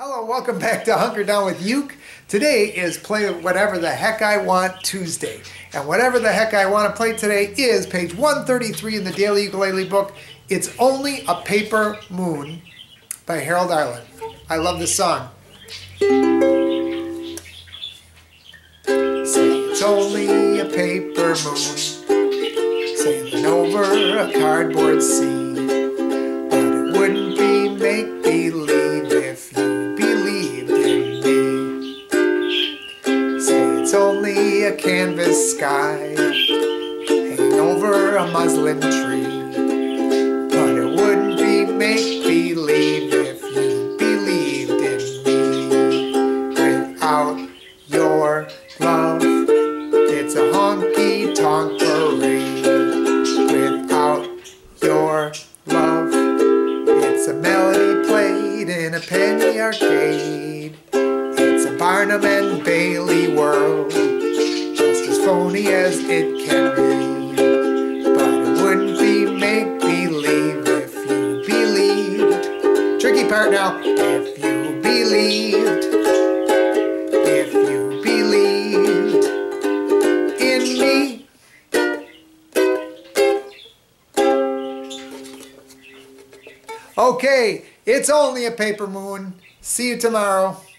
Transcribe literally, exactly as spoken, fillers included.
Hello, welcome back to Hunker Down with Uke. Today is Play Whatever the Heck I Want Tuesday. And whatever the heck I want to play today is page one thirty-three in the Daily Ukulele book. It's Only a Paper Moon by Harold Arlen. I love this song. Say it's only a paper moon sailing over a cardboard sea, but it wouldn't be make-believe if you believed in me. Say it's only a canvas sky hanging over a muslin tree, but it wouldn't be make-believe if you believed in me. Without your love, it's a honky-tonk parade. Without your love, it's a melody played in a penny arcade. It's a Barnum and Bailey world, just as phony as it can be. But it wouldn't be make-believe if you believed. Tricky part now. If you believed. If you believed in me. Okay, it's only a paper moon. See you tomorrow.